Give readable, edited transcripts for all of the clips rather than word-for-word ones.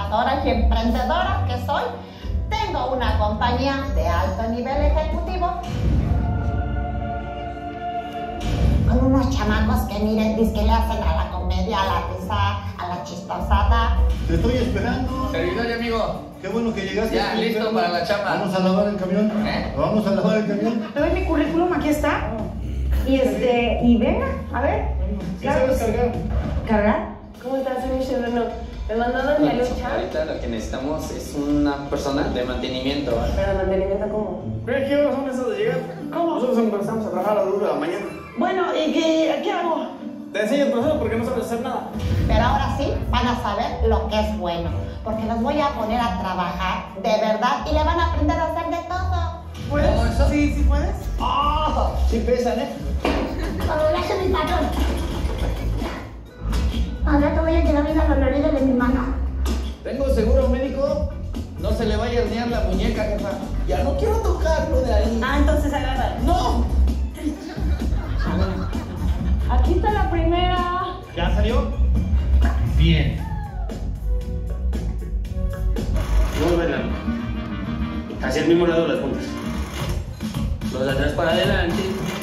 trabajadora y emprendedora que soy, tengo una compañía de alto nivel ejecutivo con unos chamacos que miren, que le hacen a la comedia, a la risa, a la chistosada. Te estoy esperando. Servidor y amigo. Qué bueno que llegaste. Ya, listo para la chamba. Vamos a lavar el camión. Vamos a lavar el camión. Te doy mi currículum, aquí está. Y venga, a ver. ¿Sí sabes cargar? ¿Cargar? ¿Cómo estás, señor Serrano? Me mandaron mi lucha. Ahorita lo que necesitamos es una persona de mantenimiento. ¿Pero mantenimiento cómo? ¿Qué horas son esas de llegar? ¿Cómo? Nosotros empezamos a trabajar a las 2 de la mañana. Bueno, ¿y qué hago? Te enseño el proceso porque no sabes hacer nada. Pero ahora sí van a saber lo que es bueno, porque los voy a poner a trabajar de verdad y le van a aprender a hacer de todo. ¿Puedes? ¿Cómo eso? Sí, puedes. ¡Ah! Sí pesan, ¿eh? Gracias, mi patrón. Ahora te voy a llevar bien a los loridos de mi mano. ¿Tengo seguro médico? No se le vaya a herniar la muñeca, jefa. Ya no quiero tocarlo de ahí. Ah, entonces agarra. ¡No! Aquí está la primera. ¿Ya salió? Bien. Muy buena. Hacia el mismo lado las puntas. Los de atrás para adelante.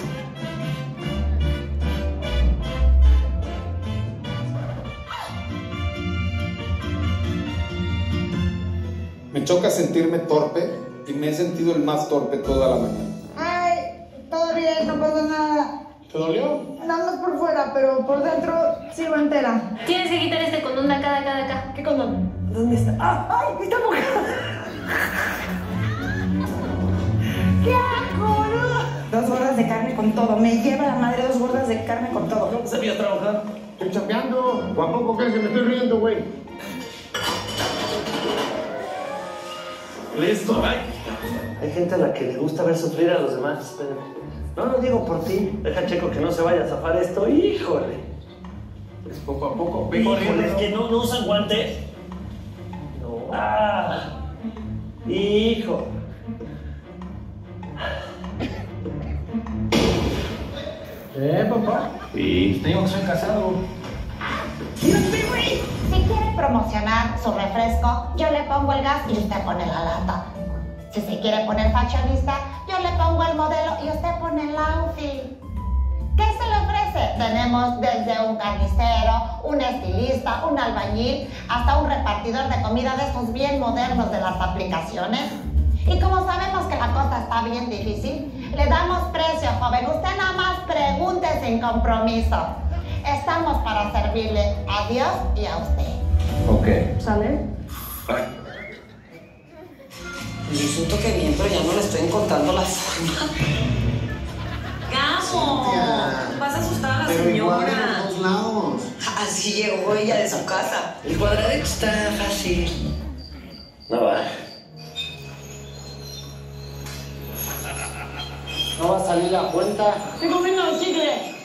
Me choca sentirme torpe y me he sentido el más torpe toda la mañana. Ay, todo bien, no pasa nada. ¿Te dolió? Nada más por fuera, pero por dentro sigo entera. Tienes que quitar este condón de acá, de acá, de acá. ¿Qué condón? ¿Dónde está? ¡Ah! ¡Ay! ¡Está mojado! ¡Qué asco, boludo! 2 gordas de carne con todo. Me lleva la madre 2 gordas de carne con todo. ¿Cómo sabías trabajar? Estoy chambeando. ¿O a poco crees que me estoy riendo, güey? Listo, bye. Hay gente a la que le gusta ver sufrir a los demás. Espérame. No lo digo por ti. Deja Checo que no se vaya a zafar esto. ¡Híjole! Es poco a poco. Híjole, es que no usan guantes. No. ¡Ah! ¡Hijo! Papá. Sí. Te digo que soy casado. Si quiere promocionar su refresco, yo le pongo el gas y usted pone la lata. Si se quiere poner fashionista, yo le pongo el modelo y usted pone el outfit. ¿Qué se le ofrece? Tenemos desde un carnicero, un estilista, un albañil, hasta un repartidor de comida de estos bien modernos de las aplicaciones. Y como sabemos que la cosa está bien difícil, le damos precio, joven. Usted nada más pregunte sin compromiso. Estamos para servirle a Dios y a usted. Ok. ¿Sale? Yo siento que bien, pero ya no le estoy encontrando la forma. ¡Gamo! Vas a asustar a la señora. Lados. Así llegó ella de su casa. El cuadradito está fácil. No va. ¿No va a salir la cuenta? ¡Estoy comiendo chicle!